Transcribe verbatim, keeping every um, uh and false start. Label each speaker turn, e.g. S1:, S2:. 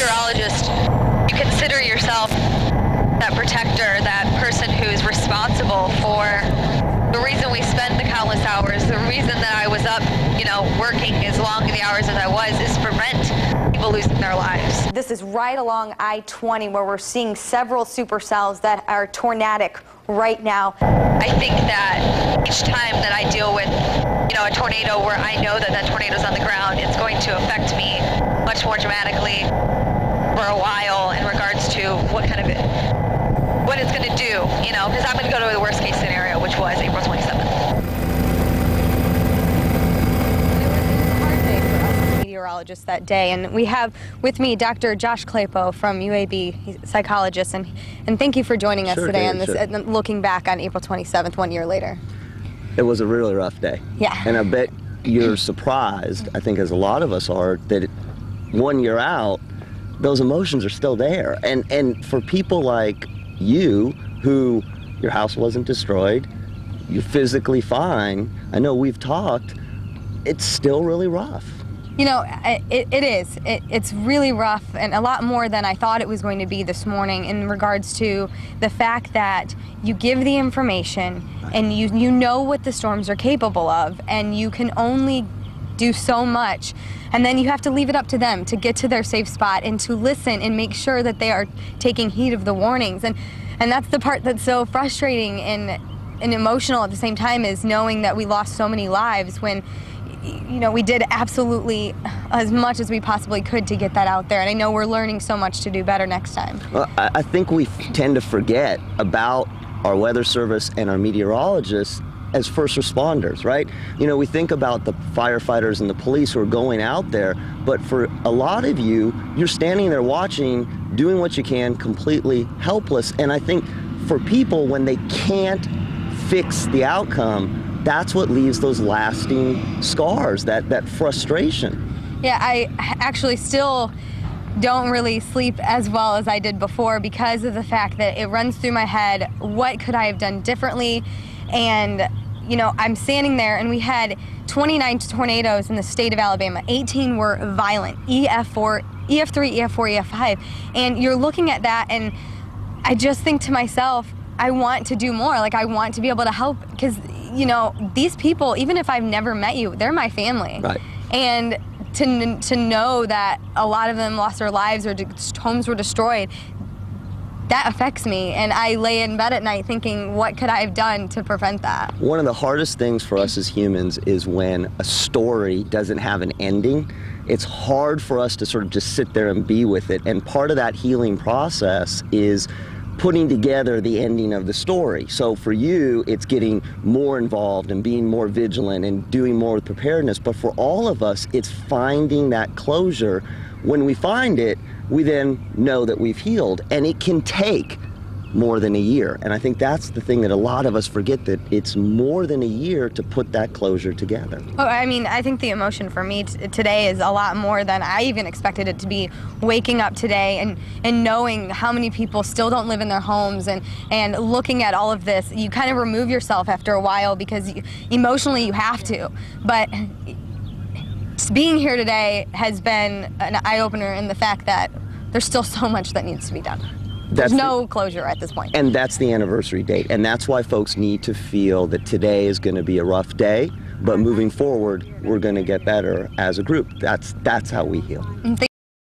S1: meteorologist, you consider yourself that protector, that person who's responsible for the reason we spend the countless hours, the reason that I was up, you know, working as long the hours as I was, is to prevent people losing their lives.
S2: This is right along I twenty where we're seeing several supercells that are tornadic right now.
S1: I think that each time that I deal with, you know, a tornado where I know that that tornado's on the ground, it's going to affect me much more dramatically for a while in regards to what kind of it, what it's going to do, you know, because I'm going to go to the worst case scenario, which was April twenty-seventh.
S2: Meteorologist that day, and we have with me Doctor Josh Claypo from U A B, he's a psychologist, and and thank you for joining us
S3: sure,
S2: today
S3: Dave,
S2: on this,
S3: sure.
S2: uh, looking back on April twenty-seventh, one year later.
S3: It was a really rough day.
S2: Yeah.
S3: And I bet you're surprised, I think as a lot of us are, that it, one year out, those emotions are still there. And and for people like you, who your house wasn't destroyed, you're physically fine, I know we've talked, it's still really rough.
S2: You know, it, it is. It, it's really rough, and a lot more than I thought it was going to be this morning in regards to the fact that you give the information and you, you know what the storms are capable of, and you can only do so much, and then you have to leave it up to them to get to their safe spot and to listen and make sure that they are taking heed of the warnings. And, and that's the part that's so frustrating and, and emotional at the same time, is knowing that we lost so many lives when, you know, we did absolutely as much as we possibly could to get that out there. And I know we're learning so much to do better next time.
S3: Well, I think we tend to forget about our weather service and our meteorologists as first responders, right? You know, we think about the firefighters and the police who are going out there, but for a lot of you, you're standing there watching, doing what you can, completely helpless. And I think for people, when they can't fix the outcome, that's what leaves those lasting scars, that, that frustration.
S2: Yeah, I actually still don't really sleep as well as I did before because of the fact that it runs through my head, what could I have done differently? And, you know, I'm standing there and we had twenty-nine tornadoes in the state of Alabama. eighteen were violent, E F four, E F three, E F four, E F five. And you're looking at that and I just think to myself, I want to do more. Like, I want to be able to help because, you know, these people, even if I've never met you, they're my family.
S3: Right.
S2: And to, to know that a lot of them lost their lives or homes were destroyed, that affects me. And I lay in bed at night thinking, what could I have done to prevent that?
S3: One of the hardest things for us as humans is when a story doesn't have an ending. It's hard for us to sort of just sit there and be with it. And part of that healing process is putting together the ending of the story. So for you, it's getting more involved and being more vigilant and doing more with preparedness. But for all of us, it's finding that closure. When we find it, we then know that we've healed. And it can take more than a year. And I think that's the thing that a lot of us forget, that it's more than a year to put that closure together.
S2: Oh, I mean, I think the emotion for me t today is a lot more than I even expected it to be. Waking up today and, and knowing how many people still don't live in their homes, and, and looking at all of this, you kind of remove yourself after a while because you, emotionally you have to. But being here today has been an eye-opener in the fact that there's still so much that needs to be done. There's
S3: That's
S2: no
S3: the,
S2: closure at this point.
S3: And that's the anniversary date. And that's why folks need to feel that today is going to be a rough day, but moving forward, we're going to get better as a group. That's, that's how we heal.